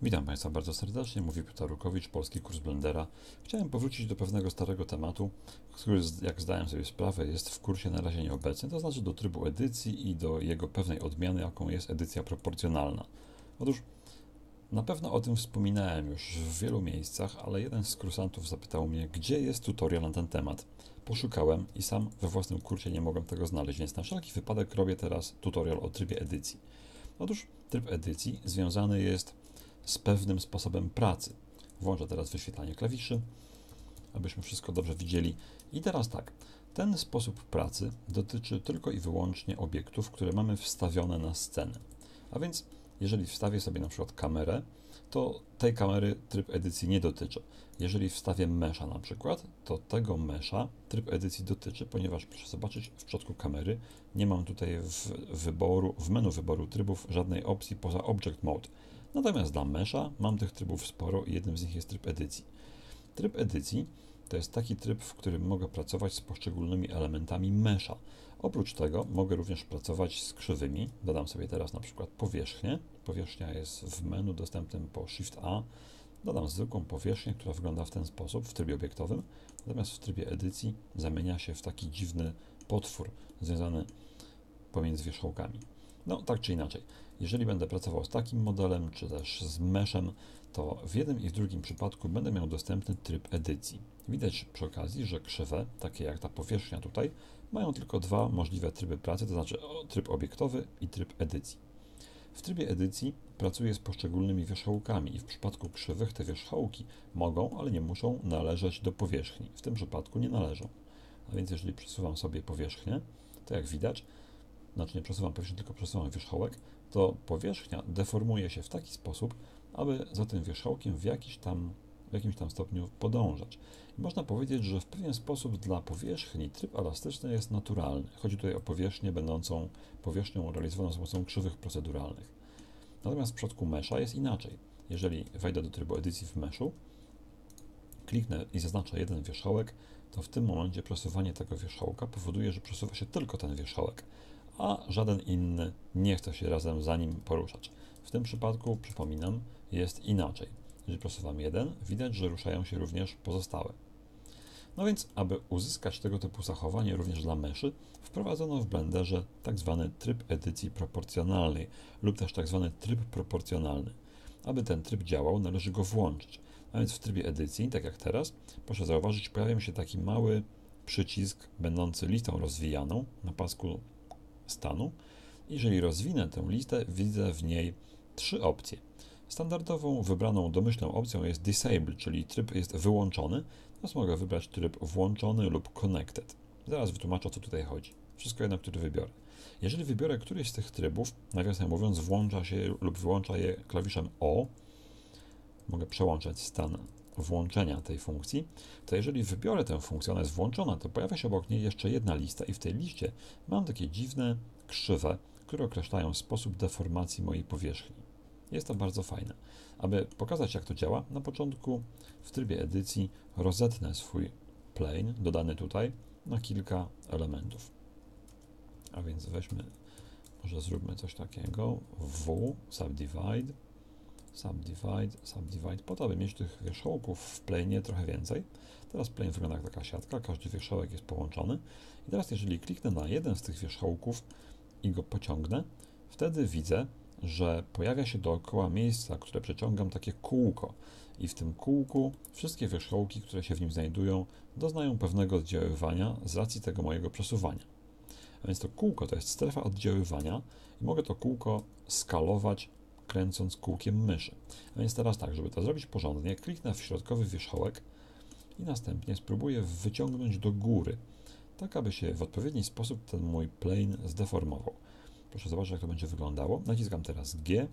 Witam Państwa bardzo serdecznie, mówi Piotr Rukowicz, Polski Kurs Blendera. Chciałem powrócić do pewnego starego tematu, który, jak zdałem sobie sprawę, jest w kursie na razie nieobecny, to znaczy do trybu edycji i do jego pewnej odmiany, jaką jest edycja proporcjonalna. Otóż na pewno o tym wspominałem już w wielu miejscach, ale jeden z kursantów zapytał mnie, gdzie jest tutorial na ten temat. Poszukałem i sam we własnym kursie nie mogłem tego znaleźć, więc na wszelki wypadek robię teraz tutorial o trybie edycji. Otóż tryb edycji związany jest z pewnym sposobem pracy. Włączę teraz wyświetlanie klawiszy, abyśmy wszystko dobrze widzieli. I teraz tak, ten sposób pracy dotyczy tylko i wyłącznie obiektów, które mamy wstawione na scenę. A więc jeżeli wstawię sobie na przykład kamerę, to tej kamery tryb edycji nie dotyczy. Jeżeli wstawię mesza na przykład, to tego mesza tryb edycji dotyczy, ponieważ proszę zobaczyć, w przypadku kamery nie mam tutaj w menu wyboru trybów żadnej opcji poza Object Mode. Natomiast dla mesza mam tych trybów sporo i jednym z nich jest tryb edycji. Tryb edycji to jest taki tryb, w którym mogę pracować z poszczególnymi elementami mesza. Oprócz tego mogę również pracować z krzywymi. Dodam sobie teraz na przykład powierzchnię. Powierzchnia jest w menu dostępnym po Shift A. Dodam zwykłą powierzchnię, która wygląda w ten sposób w trybie obiektowym. Natomiast w trybie edycji zamienia się w taki dziwny potwór związany pomiędzy wierzchołkami. No, tak czy inaczej, jeżeli będę pracował z takim modelem, czy też z meshem, to w jednym i w drugim przypadku będę miał dostępny tryb edycji. Widać przy okazji, że krzywe, takie jak ta powierzchnia tutaj, mają tylko dwa możliwe tryby pracy, to znaczy tryb obiektowy i tryb edycji. W trybie edycji pracuję z poszczególnymi wierzchołkami i w przypadku krzywych te wierzchołki mogą, ale nie muszą należeć do powierzchni. W tym przypadku nie należą. A więc jeżeli przesuwam sobie powierzchnię, to jak widać, znaczy nie przesuwam powierzchni, tylko przesuwam wierzchołek, to powierzchnia deformuje się w taki sposób, aby za tym wierzchołkiem w jakimś tam stopniu podążać. I można powiedzieć, że w pewien sposób dla powierzchni tryb elastyczny jest naturalny. Chodzi tutaj o powierzchnię będącą powierzchnią realizowaną za pomocą krzywych proceduralnych. Natomiast w przypadku mesza jest inaczej. Jeżeli wejdę do trybu edycji w meszu, kliknę i zaznaczę jeden wierzchołek, to w tym momencie przesuwanie tego wierzchołka powoduje, że przesuwa się tylko ten wierzchołek, a żaden inny nie chce się razem za nim poruszać. W tym przypadku, przypominam, jest inaczej. Jeżeli przesuwam jeden, widać, że ruszają się również pozostałe. No więc, aby uzyskać tego typu zachowanie również dla meszy, wprowadzono w Blenderze tzw. tryb edycji proporcjonalnej lub też tzw. tryb proporcjonalny. Aby ten tryb działał, należy go włączyć. A więc w trybie edycji, tak jak teraz, proszę zauważyć, pojawia się taki mały przycisk będący listą rozwijaną na pasku stanu. Jeżeli rozwinę tę listę, widzę w niej trzy opcje. Standardową wybraną domyślną opcją jest Disable, czyli tryb jest wyłączony, natomiast mogę wybrać tryb włączony lub Connected. Zaraz wytłumaczę, o co tutaj chodzi. Wszystko jedno, który wybiorę. Jeżeli wybiorę któryś z tych trybów, nawiasem mówiąc, włącza się lub wyłącza je klawiszem O, mogę przełączać stan włączenia tej funkcji, to jeżeli wybiorę tę funkcję, ona jest włączona, to pojawia się obok niej jeszcze jedna lista i w tej liście mam takie dziwne krzywe, które określają sposób deformacji mojej powierzchni. Jest to bardzo fajne. Aby pokazać, jak to działa, na początku w trybie edycji rozetnę swój plane, dodany tutaj, na kilka elementów. A więc weźmy, może zróbmy coś takiego, W, subdivide, subdivide, subdivide, po to, aby mieć tych wierzchołków w plane trochę więcej. Teraz plane wygląda jak taka siatka, każdy wierzchołek jest połączony. I teraz jeżeli kliknę na jeden z tych wierzchołków i go pociągnę, wtedy widzę, że pojawia się dookoła miejsca, które przeciągam, takie kółko. I w tym kółku wszystkie wierzchołki, które się w nim znajdują, doznają pewnego oddziaływania z racji tego mojego przesuwania. A więc to kółko to jest strefa oddziaływania i mogę to kółko skalować kręcąc kółkiem myszy. A więc teraz tak, żeby to zrobić porządnie, kliknę w środkowy wierzchołek i następnie spróbuję wyciągnąć do góry, tak aby się w odpowiedni sposób ten mój plane zdeformował. Proszę zobaczyć, jak to będzie wyglądało. Naciskam teraz G,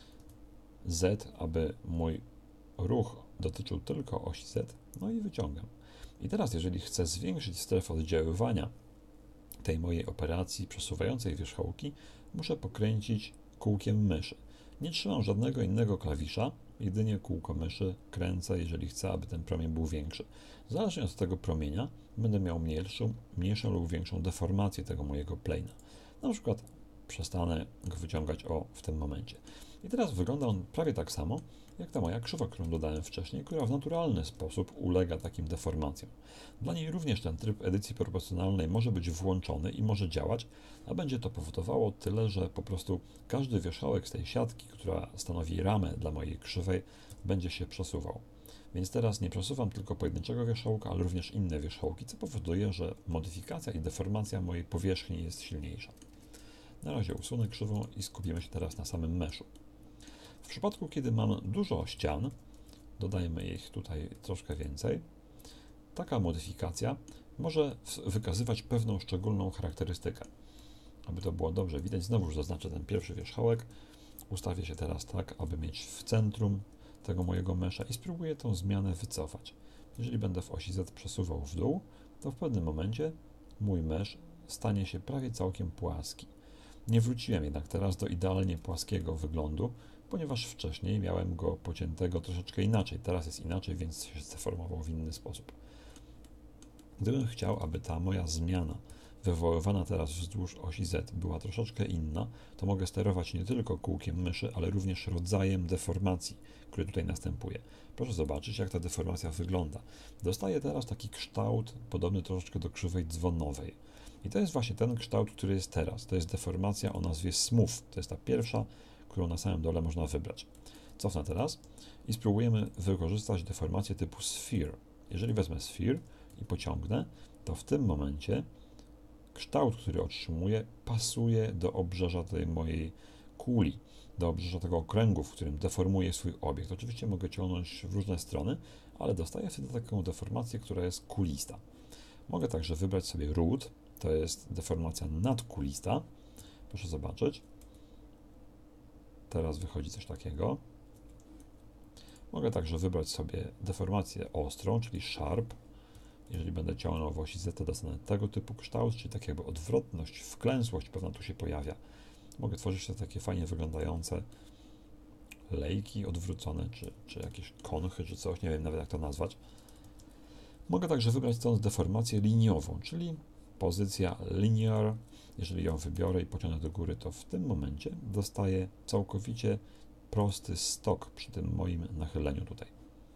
Z, aby mój ruch dotyczył tylko osi Z, no i wyciągam. I teraz, jeżeli chcę zwiększyć strefę oddziaływania tej mojej operacji przesuwającej wierzchołki, muszę pokręcić kółkiem myszy. Nie trzymam żadnego innego klawisza, jedynie kółko myszy kręcę, jeżeli chcę, aby ten promień był większy. Zależnie od tego promienia będę miał mniejszą lub większą deformację tego mojego plane'a. Na przykład przestanę go wyciągać w tym momencie. I teraz wygląda on prawie tak samo, jak ta moja krzywa, którą dodałem wcześniej, która w naturalny sposób ulega takim deformacjom. Dla niej również ten tryb edycji proporcjonalnej może być włączony i może działać, a będzie to powodowało tyle, że po prostu każdy wierzchołek z tej siatki, która stanowi ramę dla mojej krzywej, będzie się przesuwał. Więc teraz nie przesuwam tylko pojedynczego wierzchołka, ale również inne wierzchołki, co powoduje, że modyfikacja i deformacja mojej powierzchni jest silniejsza. Na razie usunę krzywą i skupimy się teraz na samym meszu. W przypadku, kiedy mam dużo ścian, dodajmy ich tutaj troszkę więcej, taka modyfikacja może wykazywać pewną szczególną charakterystykę. Aby to było dobrze widać, znowu już zaznaczę ten pierwszy wierzchołek. Ustawię się teraz tak, aby mieć w centrum tego mojego mesza i spróbuję tą zmianę wycofać. Jeżeli będę w osi Z przesuwał w dół, to w pewnym momencie mój mesz stanie się prawie całkiem płaski. Nie wróciłem jednak teraz do idealnie płaskiego wyglądu, ponieważ wcześniej miałem go pociętego troszeczkę inaczej. Teraz jest inaczej, więc się zdeformował w inny sposób. Gdybym chciał, aby ta moja zmiana wywoływana teraz wzdłuż osi Z była troszeczkę inna, to mogę sterować nie tylko kółkiem myszy, ale również rodzajem deformacji, który tutaj następuje. Proszę zobaczyć, jak ta deformacja wygląda. Dostaję teraz taki kształt podobny troszeczkę do krzywej dzwonowej. I to jest właśnie ten kształt, który jest teraz. To jest deformacja o nazwie smooth. To jest ta pierwsza, którą na samym dole można wybrać. Cofnę teraz i spróbujemy wykorzystać deformację typu sphere. Jeżeli wezmę sphere i pociągnę, to w tym momencie kształt, który otrzymuję, pasuje do obrzeża tej mojej kuli, do obrzeża tego okręgu, w którym deformuję swój obiekt. Oczywiście mogę ciągnąć w różne strony, ale dostaję wtedy taką deformację, która jest kulista. Mogę także wybrać sobie root, to jest deformacja nadkulista. Proszę zobaczyć. Teraz wychodzi coś takiego. Mogę także wybrać sobie deformację ostrą, czyli sharp. Jeżeli będę ciągnął w osi Z, to dostanę tego typu kształt, czyli tak jakby odwrotność, wklęsłość pewna tu się pojawia. Mogę tworzyć te takie fajnie wyglądające lejki odwrócone, czy jakieś konchy, czy coś, nie wiem nawet jak to nazwać. Mogę także wybrać tą deformację liniową, czyli pozycja linear. Jeżeli ją wybiorę i pociągnę do góry, to w tym momencie dostaję całkowicie prosty stok przy tym moim nachyleniu tutaj.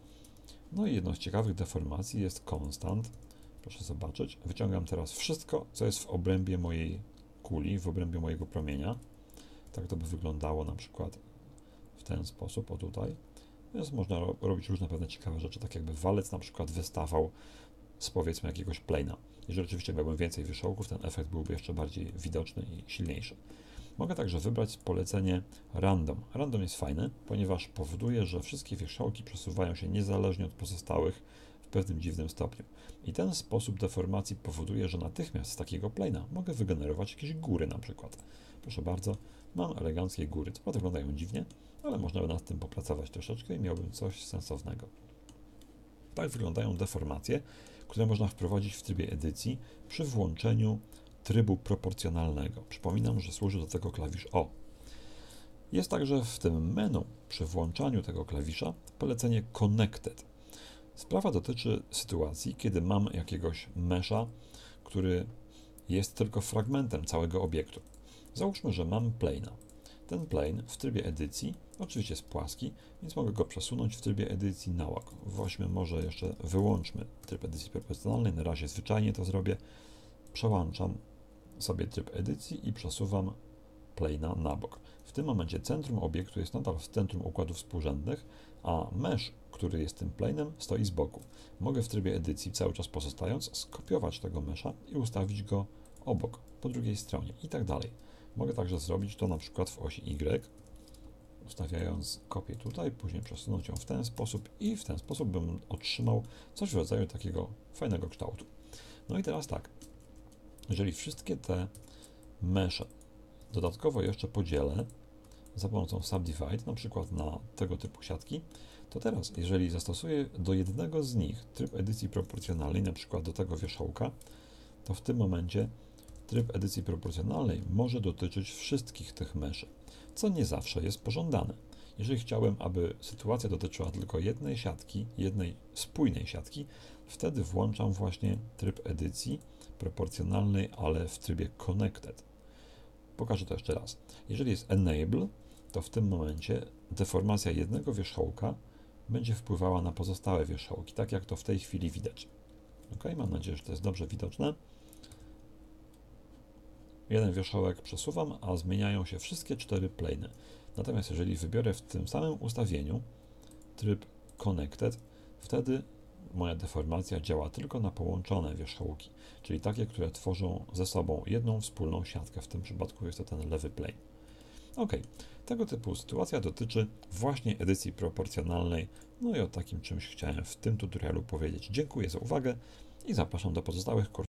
No i jedną z ciekawych deformacji jest constant. Proszę zobaczyć. Wyciągam teraz wszystko, co jest w obrębie mojej kuli, w obrębie mojego promienia. Tak to by wyglądało na przykład w ten sposób, o tutaj. Więc można robić różne pewne ciekawe rzeczy, tak jakby walec na przykład wystawał z powiedzmy jakiegoś plane'a. Jeżeli oczywiście miałbym więcej wierzchołków, ten efekt byłby jeszcze bardziej widoczny i silniejszy. Mogę także wybrać polecenie Random. Random jest fajny, ponieważ powoduje, że wszystkie wierzchołki przesuwają się niezależnie od pozostałych w pewnym dziwnym stopniu. I ten sposób deformacji powoduje, że natychmiast z takiego plane'a mogę wygenerować jakieś góry na przykład. Proszę bardzo, mam eleganckie góry. Co prawda wyglądają dziwnie, ale można by nad tym popracować troszeczkę i miałbym coś sensownego. Tak wyglądają deformacje, które można wprowadzić w trybie edycji przy włączeniu trybu proporcjonalnego. Przypominam, że służy do tego klawisz O. Jest także w tym menu przy włączaniu tego klawisza polecenie Connected. Sprawa dotyczy sytuacji, kiedy mam jakiegoś mesza, który jest tylko fragmentem całego obiektu. Załóżmy, że mam plane'a. Ten plane w trybie edycji oczywiście jest płaski, więc mogę go przesunąć w trybie edycji na łok. Weźmy może jeszcze wyłączmy tryb edycji proporcjonalnej, na razie zwyczajnie to zrobię. Przełączam sobie tryb edycji i przesuwam plane'a na bok. W tym momencie centrum obiektu jest nadal w centrum układów współrzędnych, a mesh, który jest tym plane'em, stoi z boku. Mogę w trybie edycji, cały czas pozostając, skopiować tego mesha i ustawić go obok, po drugiej stronie i tak dalej. Mogę także zrobić to na przykład w osi Y, ustawiając kopię tutaj, później przesunąć ją w ten sposób i w ten sposób bym otrzymał coś w rodzaju takiego fajnego kształtu. No i teraz tak, jeżeli wszystkie te mesze dodatkowo jeszcze podzielę za pomocą Subdivide, na przykład na tego typu siatki, to teraz, jeżeli zastosuję do jednego z nich tryb edycji proporcjonalnej, na przykład do tego wierzchołka, to w tym momencie tryb edycji proporcjonalnej może dotyczyć wszystkich tych meszy, co nie zawsze jest pożądane. Jeżeli chciałem, aby sytuacja dotyczyła tylko jednej siatki, jednej spójnej siatki, wtedy włączam właśnie tryb edycji proporcjonalnej, ale w trybie Connected. Pokażę to jeszcze raz. Jeżeli jest Enable, to w tym momencie deformacja jednego wierzchołka będzie wpływała na pozostałe wierzchołki, tak jak to w tej chwili widać. Ok, mam nadzieję, że to jest dobrze widoczne. Jeden wierzchołek przesuwam, a zmieniają się wszystkie 4 plany. Natomiast jeżeli wybiorę w tym samym ustawieniu tryb Connected, wtedy moja deformacja działa tylko na połączone wierzchołki, czyli takie, które tworzą ze sobą jedną wspólną siatkę. W tym przypadku jest to ten lewy plane. Ok, tego typu sytuacja dotyczy właśnie edycji proporcjonalnej. No i o takim czymś chciałem w tym tutorialu powiedzieć. Dziękuję za uwagę i zapraszam do pozostałych kursów.